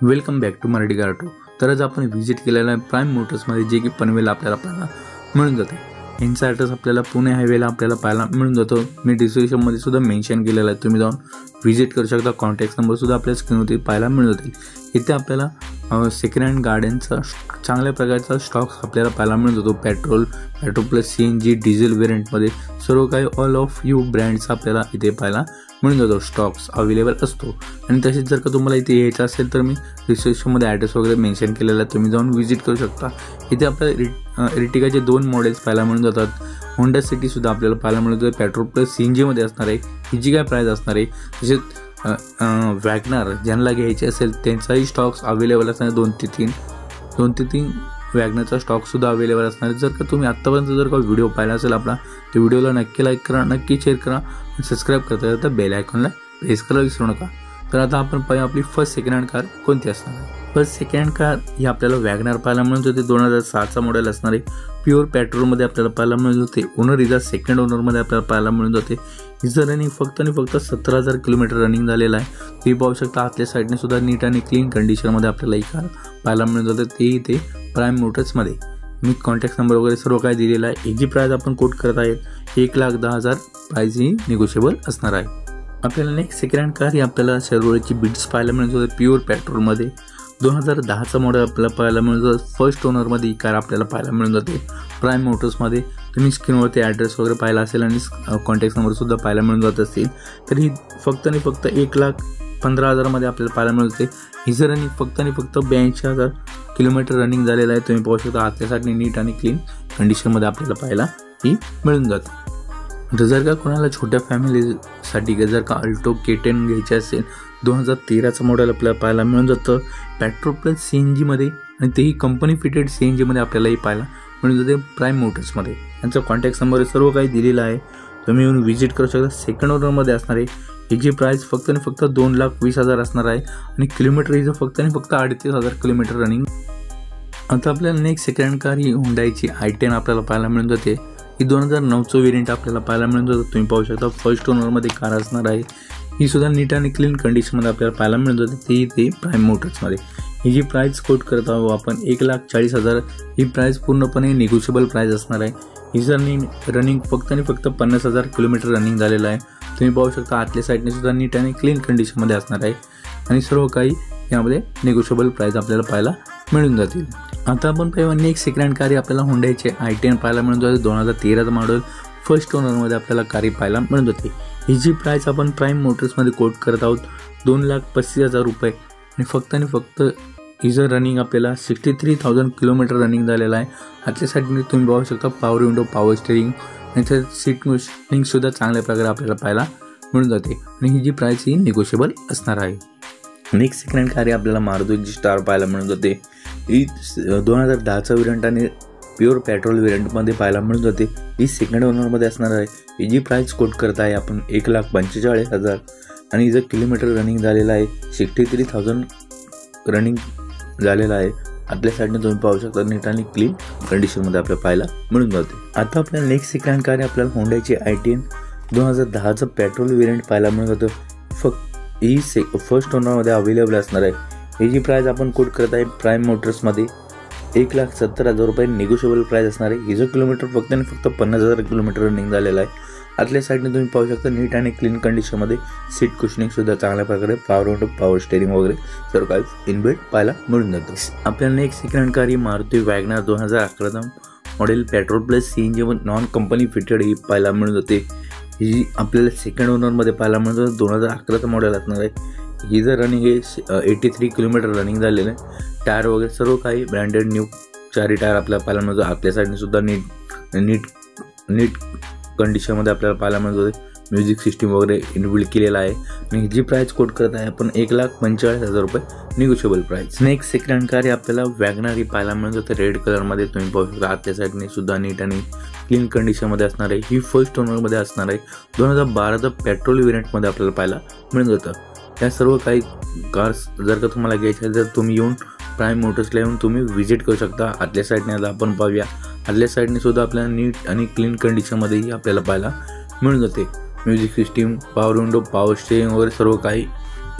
Welcome back to Marathi car auto. तर आज आपण व्हिजिट केलेला आहे प्राईम मोटर्समध्ये, जे की पनवेल आपल्याला पाहायला मिळून जाते। यांचा ॲड्रेस आपल्याला पुणे हायवेला आपल्याला पाहायला मिळून जातो। मी डिस्क्रिप्शनमध्ये सुद्धा मेन्शन केलेला आहे, तुम्ही जाऊन व्हिजिट करू शकता। कॉन्टॅक्ट नंबर सुद्धा आपल्या स्क्रीनवरती पाहायला मिळून जातील। इथे आपल्याला सेकंड हँड गाड्यांचा चांगल्या प्रकारचा स्टॉक आपल्याला पाहायला मिळून जातो। पेट्रोल प्लस CNG डिझेल व्हेरियंटमध्ये सर्व काही ऑल ऑफ यू ब्रँड्स आपल्याला इथे पाहायला मिळून जातो। स्टॉक्स अवेलेबल असतो। आणि तसेच जर का तुम्हाला इथे यायचं असेल तर मी डिस्क्रिप्शनमध्ये ॲड्रेस वगैरे मेन्शन केलेला आहे, तुम्ही जाऊन व्हिजिट करू शकता। इथे आपल्याला इर्टिगाचे 2 मॉडेल्स पाहायला मिळून जातात। होंडा सिटी सुद्धा आपल्याला पाहायला मिळून जाते, पेट्रोल प्लस CNG मध्ये असणार आहे। हिची काय प्राइस असणार आहे, तसेच वॅगनार ज्यांना घ्यायचे असेल त्यांचाही स्टॉक्स अवेलेबल असणार आहे। 2 ते 3 वॅगनरचा स्टॉक सुद्धा अवेलेबल असणार आहे। जर का तुम्ही आत्तापर्यंत जर का व्हिडिओ पाहिला असेल आपला, तर व्हिडिओला नक्की लाईक करा, नक्की शेअर करा, सबस्क्राईब करता तर बेल आयकॉनला प्रेस करायला विसरू नका। तर आता आपण पाहूया आपली फर्स्ट सेकंड हँड कार कोणती असणार आहे। फर्स्ट सेकंड हँड कार ही आपल्याला वॅगनार पाहायला मिळून जाते। 2007चा मॉडेल असणार आहे। प्युअर पेट्रोलमध्ये आपल्याला पाहायला मिळून जाते। ओनर इजा सेकंड ओनरमध्ये आपल्याला पाहायला मिळून जाते। हिचं रनिंग फक्त 17,000 किलोमीटर रनिंग झालेलं आहे। तुम्ही पाहू शकता आतल्या साईडने सुद्धा नीट आणि क्लीन कंडिशनमध्ये आपल्याला ही कार पाहायला मिळून जाते, ते इथे प्राईम मोटर्समध्ये। मी कॉन्टॅक्ट नंबर वगैरे सर्व काय दिलेला आहे। याची प्राइस आपण कोट करत आहेत 1,10,000, प्राइस ही निगोशिएबल असणार आहे। आपल्याला नेक्स्ट सेकंड हँड कार ही आपल्याला शेवरोलेटची बिट्स पाहायला मिळून जाते। प्युअर पेट्रोलमध्ये 2010चा मॉडेल आपल्याला पाहायला मिळून जातो। फर्स्ट ओनरमध्ये ही कार आपल्याला पाहायला मिळून जाते प्राईम मोटर्समध्ये। तुम्ही स्क्रीनवरती ॲड्रेस वगैरे पाहिला असेल आणि कॉन्टॅक्ट नंबर सुद्धा पाहायला मिळून जात असतील, तर ही फक्त आणि फक्त 1,15,000 मध्ये आपल्याला पाहायला मिळून जाते। हिचं रनिंग फक्त आणि फक्त 82,000 किलोमीटर रनिंग झालेलं आहे। तुम्ही पाहू शकता आतल्यासाठी नीट आणि क्लीन कंडिशनमध्ये आपल्याला पाहायला ही मिळून जाते। तर जर का कोणाला छोट्या फॅमिलीसाठी जर का अल्टो K10 घ्यायचे असेल, 2013चं मॉडेल आपल्याला पाहायला मिळून जातं। पेट्रोल प्लस CNG मध्ये, आणि तेही कंपनी फिटेड CNG मध्ये आपल्यालाही पाहायला मिळून जाते प्राईम मोटर्समध्ये। यांचा कॉन्टॅक्ट नंबर सर्व काही दिलेला आहे, तुम्ही येऊन व्हिजिट करू शकता। सेकंड ओनरमध्ये असणार आहे। हिची प्राइस फक्त आणि फक्त 2,20,000 असणार आहे, आणि किलोमीटर हिचं फक्त आणि फक्त 38,000 किलोमीटर रनिंग। आता आपल्याला नेक्स्ट सेकंड हँड कार ही हुंडाईची i10 आपल्याला पाहायला मिळून जाते। ही 2009चं वेरियंट आपल्याला पाहायला मिळून जातं। तुम्ही पाहू शकता फर्स्ट ओनरमध्ये कार असणार आहे। ही सुद्धा नीट आणि क्लीन कंडिशनमध्ये आपल्याला पाहायला मिळून जाते, ते प्राईम मोटर्समध्ये। ही जी प्राइस कोट करत आहोत आपण 1,40,000, ही प्राइस पूर्णपणे निगोशिएबल प्राइस असणार आहे। हिचं रनिंग फक्त आणि फक्त 50,000 किलोमीटर रनिंग झालेलं आहे। तुम्ही पाहू शकता आतल्या साईडने सुद्धा नीट आणि क्लीन कंडिशनमध्ये असणार आहे, आणि सर्व काही यामध्ये निगोशिएबल प्राइस आपल्याला पाहायला मिळून जातील। आता आपण पाहूया नेक्स्ट सेकंड हँड कार ही आपल्याला हुंडाईचे i10 पाहायला मिळून जाते। 2013चं मॉडेल फर्स्ट ओनरमध्ये आपल्याला कार पाहायला मिळून जाते। हिची प्राइस आपण प्राईम मोटर्समध्ये कोट करत आहोत 2,35,000 रुपये, आणि फक्त हिचं रनिंग आपल्याला 63,000 किलोमीटर रनिंग झालेलं आहे। आतल्या साईडने तुम्ही पाहू शकता पॉवर विंडो, पॉवर स्टेरिंग, आणि सीट कुशनिंग सुद्धा चांगल्या प्रकारे आपल्याला पाहायला मिळून जाते, आणि ही जी प्राइस ही निगोशिएबल असणार आहे। नेक्स्ट सेकंड हँड कार ही आपल्याला मारुती स्टार पाहायला मिळून जाते। ही 2010चा वेरियंट आणि प्युअर पेट्रोल वेरियंटमध्ये पाहायला मिळून जाते। ही सेकंड ओनरमध्ये असणार आहे। ही जी प्राइस कोट करत आहे आपण 1,45,000, आणि हिचं किलोमीटर रनिंग झालेलं आहे 63,000 रनिंग झालेलं आहे। आपल्या साईडने तुम्ही पाहू शकता नीट आणि क्लीन कंडिशनमध्ये आपल्याला पाहायला मिळून जाते। आता आपल्याला नेक्स्ट सेकंड कार आपल्याला होंडाची i10 2010चं पेट्रोल वेरियंट पाहायला मिळून जातं। फक्त ही फर्स्ट ओनरमध्ये अवेलेबल असणार आहे। ही जी प्राइस आपण कोट करत आहे प्राईम मोटर्समध्ये 1,70,000 रुपये निगोशिएबल प्राइस असणार आहे। हिचं किलोमीटर फक्त आणि फक्त 50,000 किलोमीटर रनिंग झालेलं आहे। आतल्या साईडने तुम्ही पाहू शकता नीट आणि क्लीन कंडिशनमध्ये सीट कुशनिंग सुद्धा चांगल्या प्रकारे, पॉवर विंडो, पॉवर स्टेरिंग वगैरे सर्व काही इनबिल्ट पाहायला मिळून जातं। आपल्याला नेक्स्ट सेकंड हँड कार ही मारुती वॅगनार 2011चा model petrol plus CNG non company fitted ही पाहायला मिळून जाते। ही आपल्याला सेकंड ओनरमध्ये पाहायला मिळून जातं। 2011चं मॉडेल असणार आहे। हिचं रनिंग हे 83 किलोमीटर रनिंग झालेलं आहे। टायर वगैरे सर्व काही ब्रँडेड न्यू 4 टायर आपल्याला पाहायला मिळतं। आतल्या साईडने सुद्धा नीट कंडिशनमध्ये आपल्याला पाहायला मिळत होते। म्युझिक सिस्टीम वगैरे इनबिल्ट केलेला आहे, आणि ही जी प्राइस कोट करत आहे आपण 1,45,000 रुपये negotiable price. Next second hand car ही आपल्याला वॅगनार ही पाहायला मिळत होते रेड कलरमध्ये। तुम्ही पाहू शकता आतल्या साईडने सुद्धा नीट आणि क्लीन कंडिशनमध्ये असणार आहे। ही फर्स्ट ओनरमध्ये असणार आहे। 2012चं पेट्रोल वेरियंटमध्ये आपल्याला पाहायला मिळत होतं। या सर्व काही कार्स जर का तुम्हाला घ्यायच्या तर तुम्ही येऊन प्राईम मोटर्सला येऊन तुम्ही व्हिजिट करू शकता। आतल्या साईडने आता आपण पाहूया, आतल्या साईडने सुद्धा आपल्याला नीट आणि क्लीन कंडिशनमध्येही आपल्याला पाहायला मिळून जाते। Music system, power window, power steering वगैरे सर्व काही या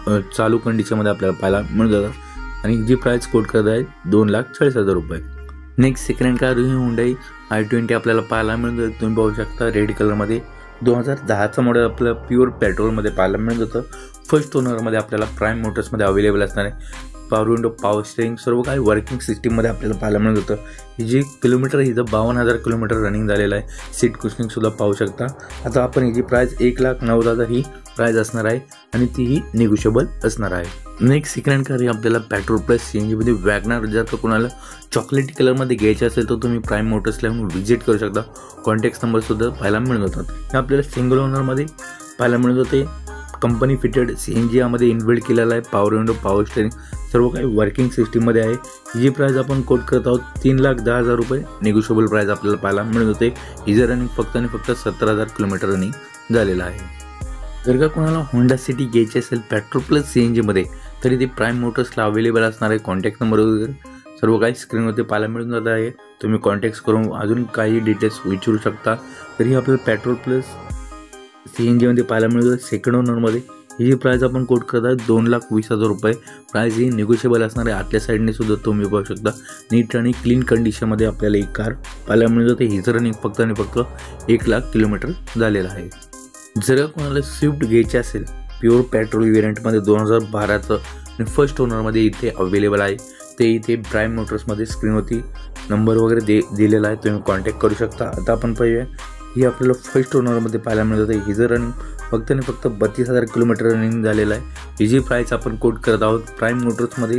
चालू कंडिशनमध्ये आपल्याला पाहायला मिळून जातात आणि जी प्राइस कोट करत आहे 2,40,000 रुपये. नेक्स्ट सेकंड हँड कार ही हुंडाई i20 आपल्याला पाहायला मिळून जातं. तुम्ही पाहू शकता रेड कलरमध्ये 2010चं मॉडेल आपल्याला प्युअर पेट्रोलमध्ये पाहायला मिळून जातं. फर्स्ट ओनरमध्ये आपल्याला प्राईम मोटर्समध्ये अवेलेबल असणार आहे. पॉवर विंडो, पॉवर स्टेरिंग सर्व काही वर्किंग सिस्टीममध्ये आपल्याला पाहायला मिळून जातं. ही जी किलोमीटर हिचं 52,000 किलोमीटर रनिंग झालेलं आहे. सीट कुशनिंगसुद्धा पाहू शकता. आता आपण हिची प्राईस 1,09,000 ही प्राईस असणार आहे आणि तीही निगोशिएबल असणार आहे. नेक्स्ट सेकंड हँड कार ही आपल्याला पेट्रोल प्लस CNGमध्ये वॅगनार. जर का कोणाला चॉकलेटी कलरमध्ये घ्यायचे असेल तर तुम्ही प्राईम मोटर्सला येऊन व्हिजिट करू शकता. कॉन्टॅक्ट नंबरसुद्धा पाहायला मिळून जातात. हे आपल्याला सिंगल ओनरमध्ये पाहायला मिळून जाते. कंपनी फिटेड CNG यामध्ये इनबिल्ड केलेला आहे. पॉवर विंडो, पॉवर स्टेरिंग सर्व काही वर्किंग सिस्टीममध्ये आहे. ही प्राईस आपण कोट करत आहोत 3,10,000 रुपये. निगोशिएबल प्राईस आपल्याला पाहायला मिळून जाते. हिचं रनिंग फक्त आणि फक्त 17,000 किलोमीटर रनिंग झालेलं आहे. जर का कोणाला होंडा सिटी घ्यायची असेल पेट्रोल प्लस CNGमध्ये तरी ते प्राईम मोटर्सला अवेलेबल असणार आहे. कॉन्टॅक्ट नंबर वगैरे सर्व काही स्क्रीनवरती पाहायला मिळून जात आहे. तुम्ही कॉन्टॅक्ट करून अजून काही डिटेल्स विचारू शकता. तरी आपल्याला पेट्रोल प्लस CNGमध्ये पाहायला मिळतं. सेकंड ओनरमध्ये ही प्राईस आपण कोट करत आहे 2,20,000 रुपये. प्राईस ही निगोशिएबल असणार आहे. आतल्या साईडने सुद्धा तुम्ही पाहू शकता नीट आणि क्लीन कंडिशनमध्ये आपल्याला एक कार पाहायला मिळून जाते. हिचं रनिंग फक्त आणि फक्त 1,00,000 किलोमीटर झालेलं आहे. जर कोणाला स्विफ्ट घ्यायची असेल प्युअर पेट्रोल व्हेरियंटमध्ये 2012चं आणि फर्स्ट ओनरमध्ये इथे अवेलेबल आहे. ते इथे प्राईम मोटर्समध्ये स्क्रीनवरती नंबर वगैरे दिलेला आहे. तुम्ही कॉन्टॅक्ट करू शकता. आता आपण पाहूया ही आपल्याला फर्स्ट ओनरमध्ये पाहायला मिळत आहे. हिचं रनिंग फक्त आणि फक्त 32,000 किलोमीटर रनिंग झालेलं आहे. हिची प्राईस आपण कोट करत आहोत प्राईम मोटर्समध्ये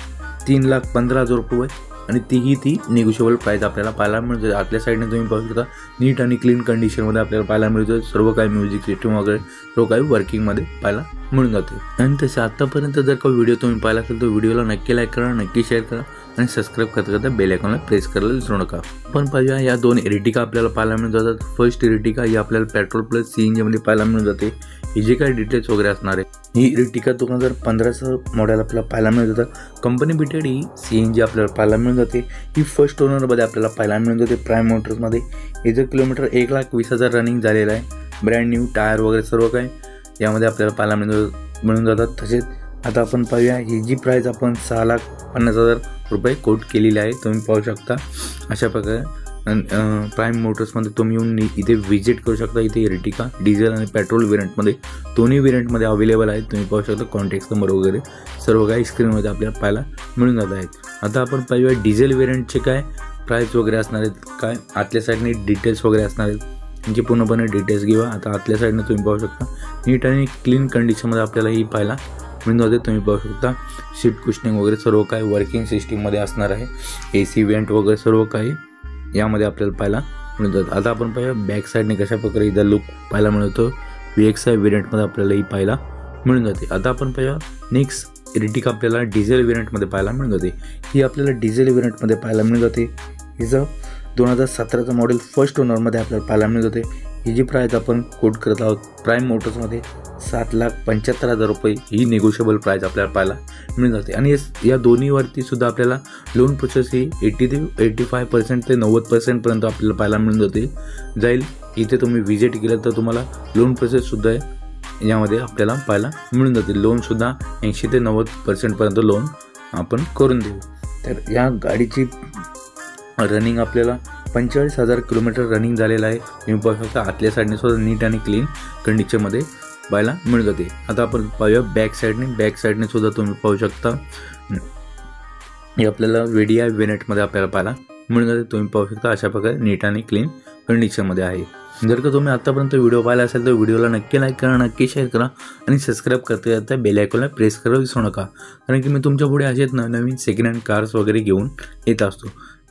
3,15,000 रुपये आणि ती निगोशिएबल प्राईस आपल्याला पाहायला मिळते. आतल्या साईडने तुम्ही पाहू शकता नीट आणि क्लीन कंडिशनमध्ये आपल्याला पाहायला मिळतं. सर्व काही म्युझिक सिस्टम वगैरे सर्व काही वर्किंगमध्ये पाहायला मिळून जाते. आणि तसे आतापर्यंत जर का व्हिडिओ तुम्ही पाहिला असेल तर व्हिडिओला नक्की लाईक करा, नक्की शेअर करा आणि सबस्क्राईब करता बेल आयकॉनला प्रेस करायला विसरू नका. पण पाहूया या 2 एर्टिगा आपल्याला पाहायला मिळून जातात. फर्स्ट एर्टिगा ही आपल्याला पेट्रोल प्लस CNGमध्ये पाहायला मिळून जाते. ही जे काही डिटेल्स वगैरे असणार आहे ही एर्टिगा 2015चं मॉडेल आपल्याला पाहायला मिळून जातं. कंपनी बिटेड ही CNG आपल्याला पाहायला मिळून जाते. ही फर्स्ट ओनरमध्ये आपल्याला पाहायला मिळून जाते प्राईम मोटर्समध्ये. हिचं किलोमीटर 1,20,000 रनिंग झालेलं आहे. ब्रँड न्यू टायर वगैरे सर्व काही यामध्ये आपल्याला पाहायला मिळून जातात. तसेच आता आपण पाहूया ही जी प्राईस आपण 6,50,000 रुपये कोट केलेली आहे. तुम्ही पाहू शकता अशा प्रकारे प्राईम मोटर्समध्ये तुम्ही येऊन इथे व्हिजिट करू शकता. इथे एर्टिगा डिझेल आणि पेट्रोल व्हेरियंटमध्ये दोन्ही व्हेरियंटमध्ये अवेलेबल आहेत. तुम्ही पाहू शकता कॉन्टॅक्ट नंबर वगैरे सर्व काही स्क्रीनमध्ये आपल्याला पाहायला मिळून जात आहेत. आता आपण पाहूया डिझेल व्हेरियंटचे काय प्राईस वगैरे असणार आहेत, काय आतल्या साईडने डिटेल्स वगैरे असणार आहेत म्हणजे पूर्णपणे डिटेल्स घेऊया. आता आतल्या साईडने तुम्ही पाहू शकता नीट आणि क्लीन कंडिशनमध्ये आपल्याला ही पाहायला मिळून जाते. तुम्ही पाहू शकता सीट कुशनिंग वगैरे सर्व काही वर्किंग सिस्टीममध्ये असणार आहे. AC व्हेंट वगैरे सर्व काही यामध्ये आपल्याला पाहायला मिळून जातं. आता आपण पाहूया बॅक साईडने कशा प्रकारे इथं लुक पाहायला मिळतो. VXI व्हेरियंटमध्ये आपल्याला ही पाहायला मिळून जाते. आता आपण पाहूया नेक्स्ट एर्टिगा आपल्याला डिझेल व्हेरियंटमध्ये पाहायला मिळून जाते. ही आपल्याला डिझेल व्हेरियंटमध्ये पाहायला मिळून जाते. हिचं 2017चं मॉडेल फर्स्ट ओनरमध्ये आपल्याला पाहायला मिळून जाते. ही जी प्राईस आपण कोट करत आहोत प्राईम मोटर्समध्ये 7,75,000 रुपये ही निगोशिएबल प्राईस आपल्याला पाहायला मिळून जाते. आणि या दोन्हीवरती सुद्धा आपल्याला लोन प्रोसेस ही 80 ते 85% ते 90% पर्यंत आपल्याला पाहायला मिळून जाईल. इथे तुम्ही व्हिजिट केलं तर तुम्हाला लोन प्रोसेससुद्धा यामध्ये आपल्याला पाहायला मिळून जाते. लोनसुद्धा 80 ते 90% पर्यंत लोन आपण करून देऊ. तर या गाडीची रनिंग आपल्याला 45,000 किलोमीटर रनिंग झालेलं आहे. तुम्ही पाहू शकता आतल्या साईडने सुद्धा नीट आणि क्लीन कंडिशनमध्ये पाहायला मिळून जाते. आता आपण पाहूया बॅक साईडने सुद्धा तुम्ही पाहू शकता हे आपल्याला VDI व्हेरियंटमध्ये आपल्याला पाहायला मिळून जाते. तुम्ही पाहू शकता अशा प्रकारे नीट आणि क्लीन कंडिशनमध्ये आहे. जर का तुम्ही आतापर्यंत व्हिडिओ पाहिला असेल तर व्हिडिओला नक्की लाईक करा, नक्की शेअर करा आणि सबस्क्राईब करता बेल आयकॉनला प्रेस करायला विसरू नका. कारण की मी तुमच्या पुढे असेच नवीन सेकंड हँड कार्स वगैरे घेऊन येत असतो.